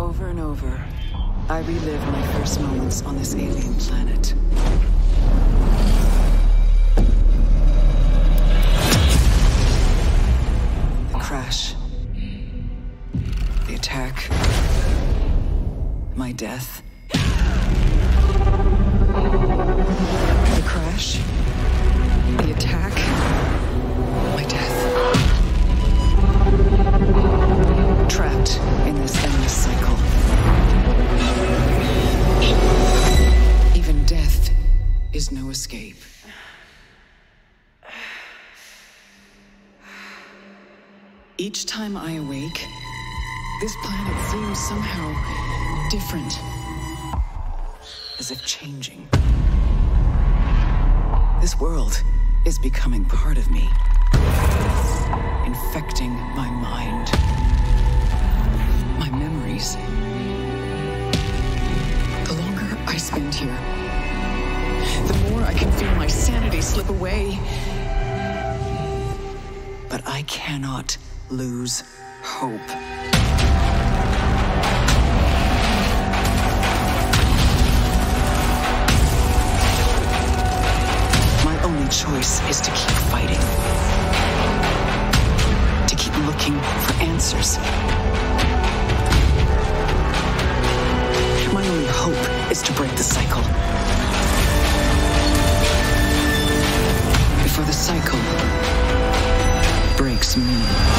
Over and over, I relive my first moments on this alien planet. The crash. The attack. My death. The crash. The attack. My death. Trapped in this endless cycle. Even death is no escape. Each time I awake, this planet seems somehow different. As if changing. This world is becoming part of me. Infecting my mind. My memories. The longer I spend here, the more I can feel my sanity slip away. But I cannot lose hope. My only choice is to keep fighting. To keep looking for answers. My only hope is to break the cycle. Before the cycle breaks me.